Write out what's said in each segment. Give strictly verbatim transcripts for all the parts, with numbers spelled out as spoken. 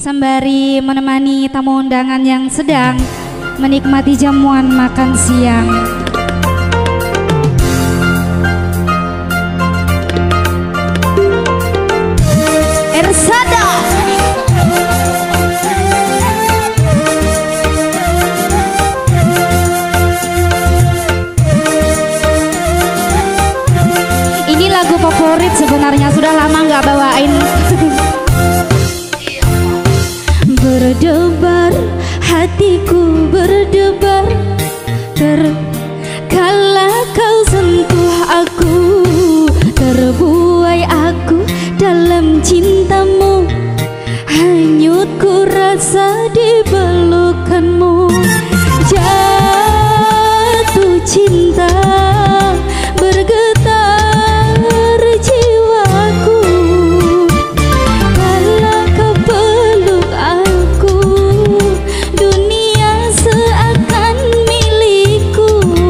sembari menemani tamu undangan yang sedang menikmati jamuan makan siang. Ersada ini lagu favorit sebenarnya, sudah lama nggak bawain. Berdebar hatiku, berdebar terkala kau sentuh aku, terbuai aku dalam cintamu, hanyut ku rasa di pelukanmu. Jatuh cinta bergetar jiwaku, kala kau peluk aku, dunia seakan milikku.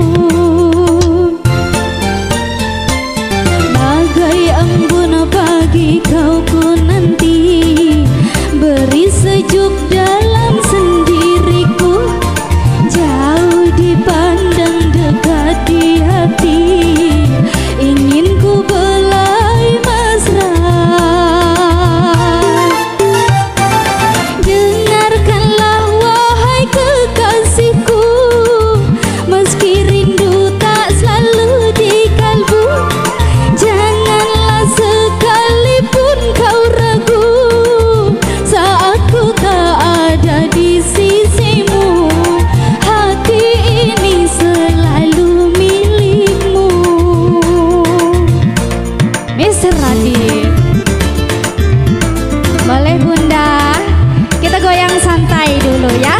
Bagai embun pagi kau ku nanti, beri sejuk dalam sendiriku, jauh dipandang dekat di hati, ingin ku belai mesra. Dengarkanlah wahai kekasihku, meski rindu tak selalu di kalbu, janganlah sekalipun kau ragu saat ku tak ada di sisimu, hati ini selalu milikmu. Mister Radit, boleh bunda, kita goyang santai dulu ya.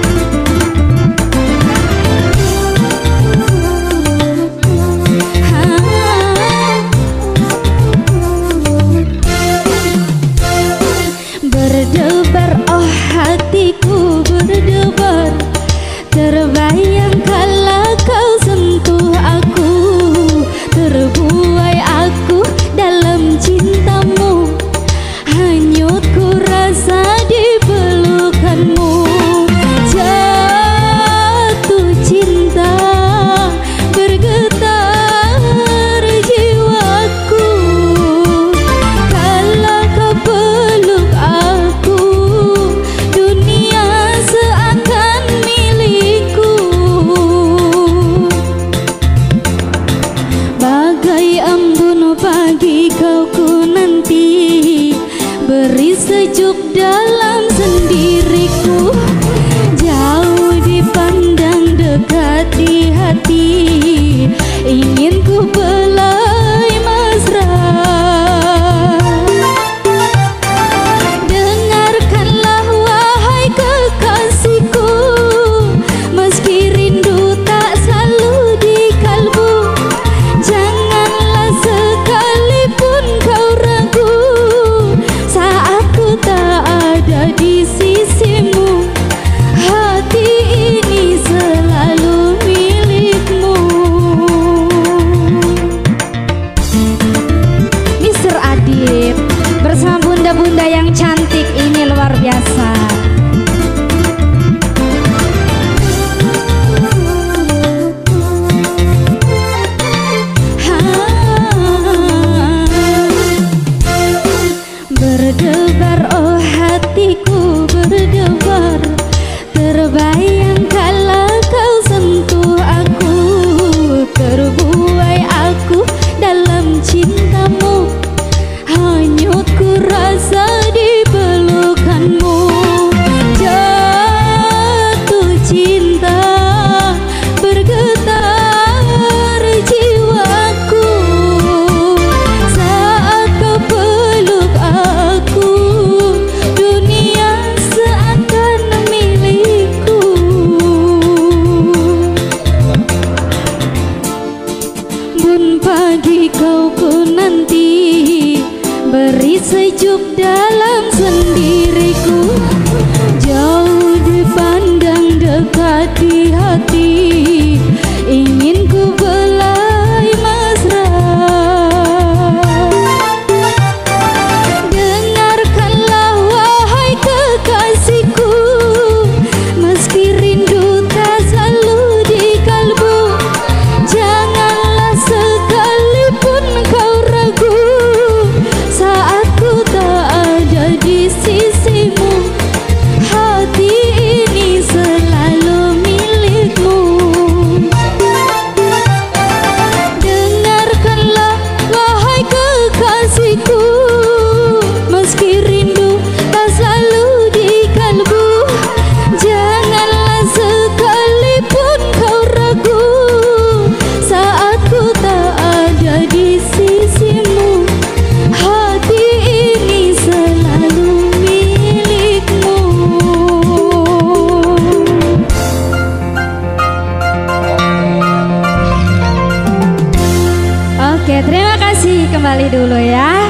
Berdebar oh hatiku, berdebar terbayang kala kau sentuh aku, terbuai aku dalam cintamu, hanyut ku rasa di pelukanmu. Jatuh cinta bergetar jiwaku, kala kau peluk aku, dunia seakan milikku. Bagai embun pagi kau ku nanti, beri sejuk dalam sendiriku, jauh dipandang dekat di hati, ingin ku belai mesra. Dengarkanlah wahai kekasihku, meski rindu tak selalu di kalbu, janganlah sekalipun kau ragu saat ku tak ada di sisimu, hati ini selalu milikmu. Mister Adib bersama bunda-bunda yang cantik ini luar biasa. Berdebar oh hatiku, berdebar terbayang kala kau sentuh aku, terbuai aku dalam cintamu, hanyut ku rasa di pelukanmu. Jatuh cinta bergetar jiwaku, saat kau peluk aku, dunia seakan milikku. Bun pagi kau ku nanti, beri sejuk dalam sendiriku, jauh dipandang dekat di hati, ingin ku belai mesra. Dengarkanlah wahai kekasihku, Oke, terima kasih kembali dulu ya.